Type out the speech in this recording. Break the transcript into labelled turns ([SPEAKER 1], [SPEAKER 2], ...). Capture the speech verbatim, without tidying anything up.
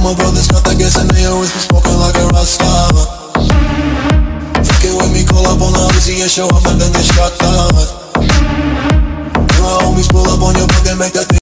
[SPEAKER 1] my brothers got that gas and they always be smoking like a Rasta. Fucking with me, call up on the Uzi and show up and then get shot down. And my homies pull up on your block and make that thing